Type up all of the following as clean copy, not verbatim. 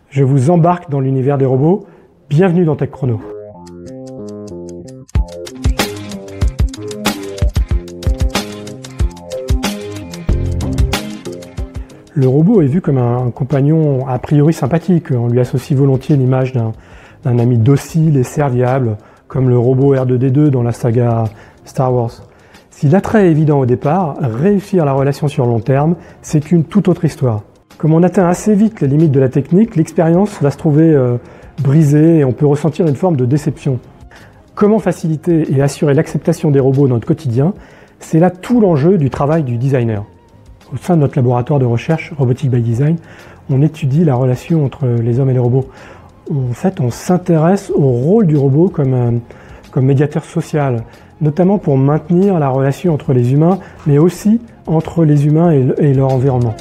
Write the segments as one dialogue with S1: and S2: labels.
S1: Je vous embarque dans l'univers des robots. Bienvenue dans Tech Chrono. Le robot est vu comme un compagnon a priori sympathique. On lui associe volontiers l'image d'un ami docile et serviable, comme le robot R2-D2 dans la saga Star Wars. Si l'attrait est évident au départ, réussir la relation sur long terme, c'est une toute autre histoire. Comme on atteint assez vite les limites de la technique, l'expérience va se trouver brisée et on peut ressentir une forme de déception. Comment faciliter et assurer l'acceptation des robots dans notre quotidien? C'est là tout l'enjeu du travail du designer. Au sein de notre laboratoire de recherche Robotics by Design, on étudie la relation entre les hommes et les robots. En fait, on s'intéresse au rôle du robot comme médiateur social, notamment pour maintenir la relation entre les humains, mais aussi entre les humains et leur environnement.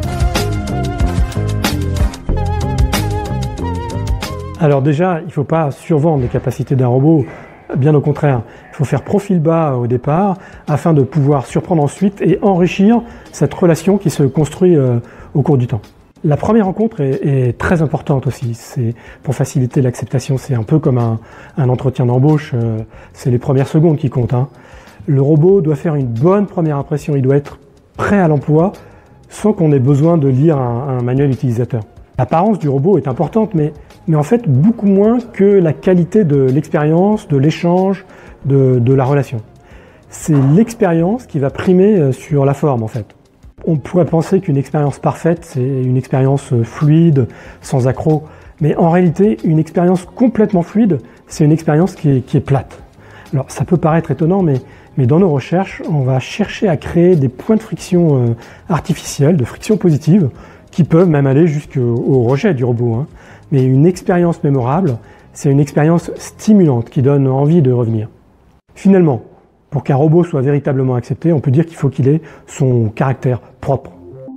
S1: Alors déjà, il ne faut pas survendre les capacités d'un robot, bien au contraire. Il faut faire profil bas au départ afin de pouvoir surprendre ensuite et enrichir cette relation qui se construit au cours du temps. La première rencontre est très importante aussi, c'est pour faciliter l'acceptation. C'est un peu comme un entretien d'embauche, c'est les premières secondes qui comptent. Le robot doit faire une bonne première impression, il doit être prêt à l'emploi sans qu'on ait besoin de lire un manuel utilisateur. L'apparence du robot est importante, mais en fait beaucoup moins que la qualité de l'expérience, de l'échange, de la relation. C'est l'expérience qui va primer sur la forme en fait. On pourrait penser qu'une expérience parfaite, c'est une expérience fluide, sans accroc. Mais en réalité, une expérience complètement fluide, c'est une expérience qui est plate. Alors ça peut paraître étonnant, mais dans nos recherches, on va chercher à créer des points de friction artificiels, de friction positive, qui peuvent même aller jusqu'au rejet du robot. Mais une expérience mémorable, c'est une expérience stimulante qui donne envie de revenir. Finalement, pour qu'un robot soit véritablement accepté, on peut dire qu'il faut qu'il ait son caractère propre.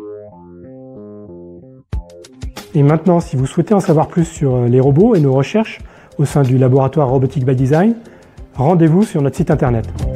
S1: Et maintenant, si vous souhaitez en savoir plus sur les robots et nos recherches au sein du laboratoire Robotics by Design, rendez-vous sur notre site internet.